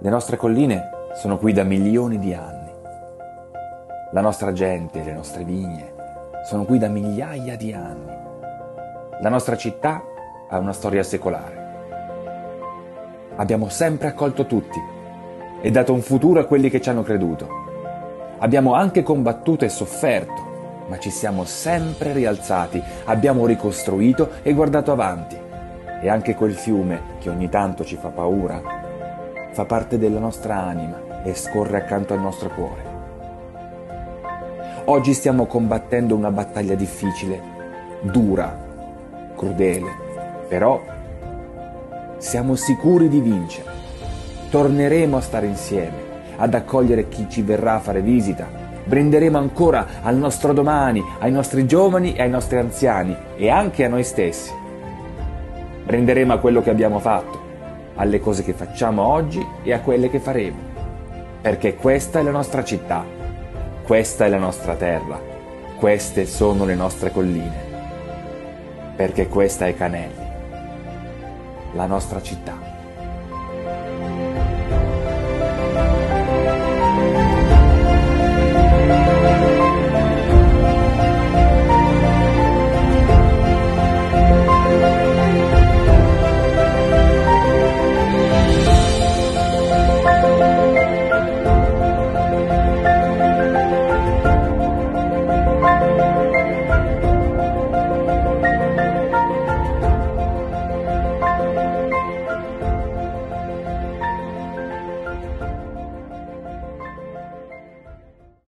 Le nostre colline sono qui da milioni di anni. La nostra gente e le nostre vigne sono qui da migliaia di anni. La nostra città ha una storia secolare. Abbiamo sempre accolto tutti e dato un futuro a quelli che ci hanno creduto. Abbiamo anche combattuto e sofferto, ma ci siamo sempre rialzati, abbiamo ricostruito e guardato avanti. E anche quel fiume che ogni tanto ci fa paura fa parte della nostra anima e scorre accanto al nostro cuore. Oggi stiamo combattendo una battaglia difficile, dura, crudele, però siamo sicuri di vincere. Torneremo a stare insieme, ad accogliere chi ci verrà a fare visita. Brinderemo ancora al nostro domani, ai nostri giovani e ai nostri anziani e anche a noi stessi. Brinderemo a quello che abbiamo fatto, alle cose che facciamo oggi e a quelle che faremo. Perché questa è la nostra città, questa è la nostra terra, queste sono le nostre colline. Perché questa è Canelli, la nostra città.